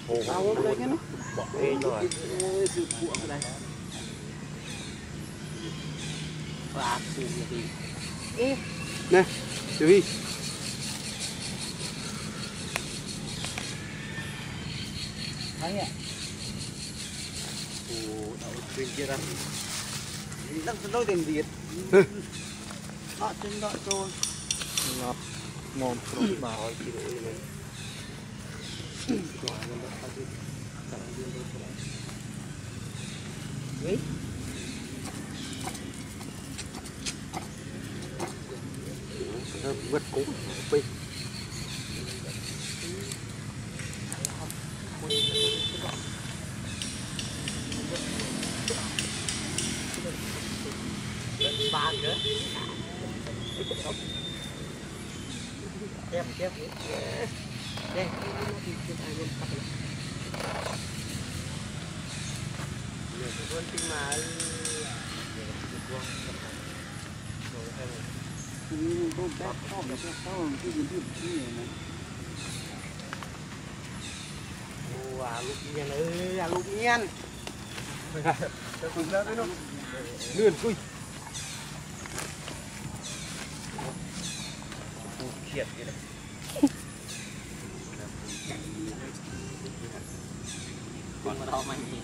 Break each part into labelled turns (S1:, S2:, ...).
S1: Tao đây cái nó.
S2: Bỏ đi rồi.
S1: Sự cuộn cái này. Và sự gì? Ê. Nè, jovi. Thấy ạ. Ồ, đậu bên kia ra. Đang đôi tiền Việt. Nó trên đó trôi. Ngọt. Ngon rồi bảo chỉ đổi lên. Đấy. Vượt cũ pin. Ba nữa. Kép kép. Đây, con tim mà con bé không cái gì này. Wow, lúc nhiên ơi, lúc nhiên. Cho cùng ra đấy nó. Lươn cùi. Khiệt vậy đấy. Con mà đau mày gì?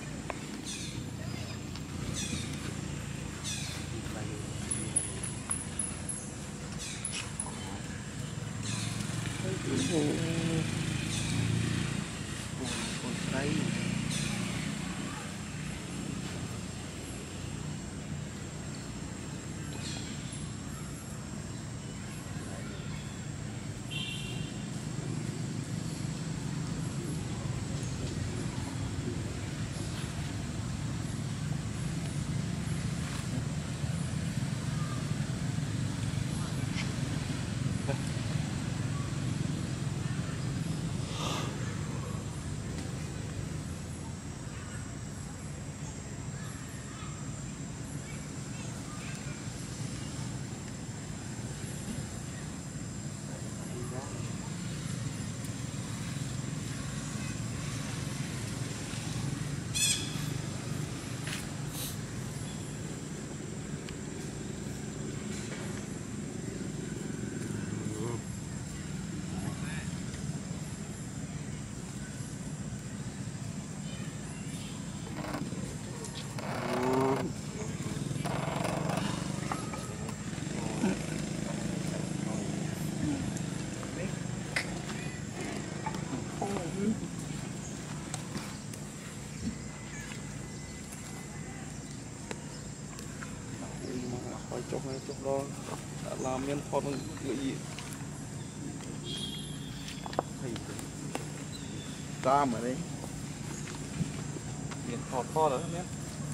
S1: Con thấy. Chụp đó làm nhân phật người gì ra mà đấy miền phật to đó nhé.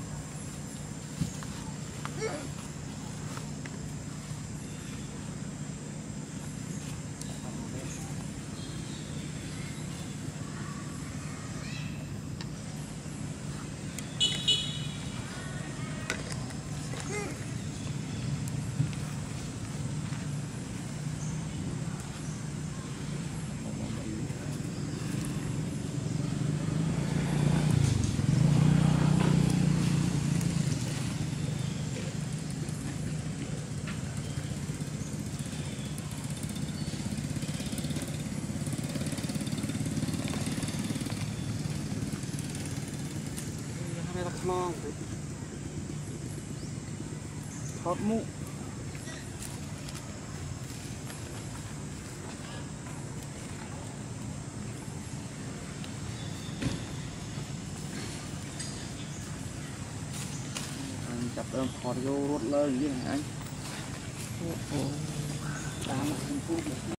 S1: Mong thoát mũ chặt ơn thoát vô rốt lơ như thế này anh.